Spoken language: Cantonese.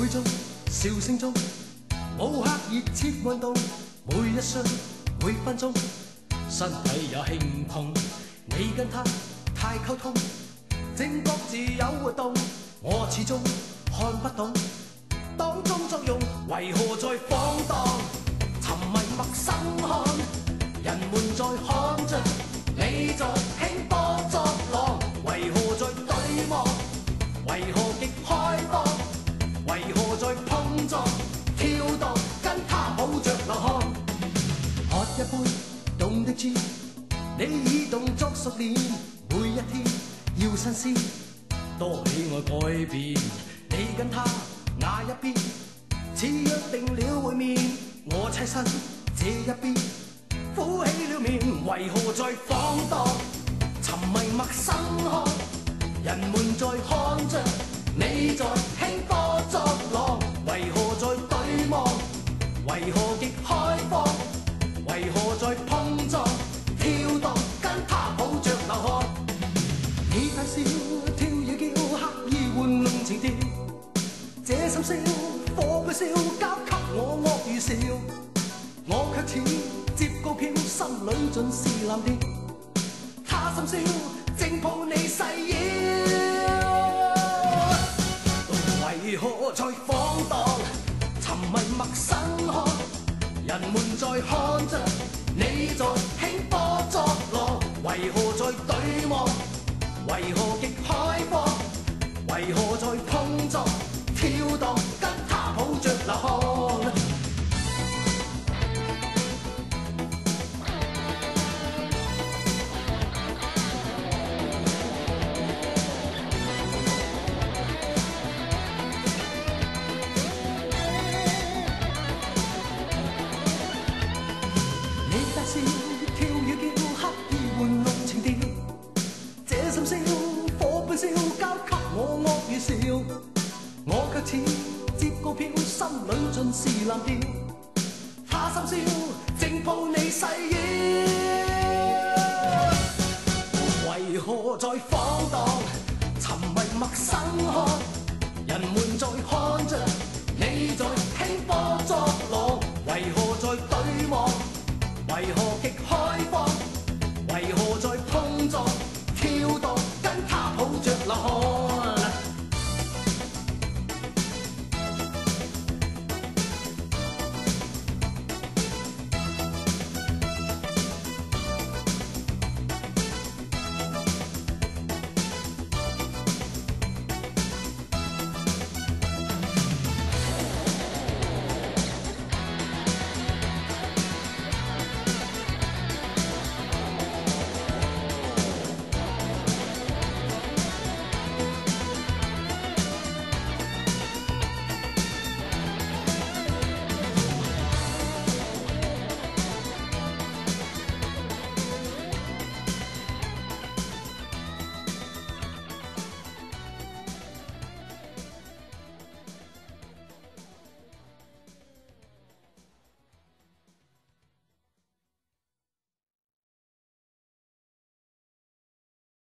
會中，笑聲中，無刻熱切運動，每一瞬每分鐘，身體也輕碰。你跟他太溝通，正各自有活動，我始終看不懂，當中作用為何在放蕩？沉迷陌生看，人們在看着，你在輕波作浪，為何在對望？為何極開放？為何在碰撞？跳蕩跟他抱着流汗，喝一杯凍的豬，你已動作熟練，每一天要新鮮，多喜愛改變，你跟他那一邊，似約定了會面，我棲身這一邊，苦起了面，為何在放蕩？沉迷陌生看，人們在看着，你在輕波作浪，為何在對望？為何極開放？為何在碰撞？跳蕩跟他抱着流汗，你大笑跳野叫，刻意玩弄情調，這深宵火炬燒交給我惡預兆，我卻似接告票，心裏盡是藍調，他深宵正抱你細腰，為何在放蕩？沉迷陌生看，人們在看着，你在輕波作浪，為何在對望？為何極開放？為何在碰撞？跳蕩跟他抱着流汗。跳與叫，刻意玩弄情調，這深宵火般燒交給我惡預兆，我卻似接告票，心裏盡是藍調，他深宵正抱你細腰，為何在放蕩？沉迷陌生看，人們在看着，你在輕波作浪。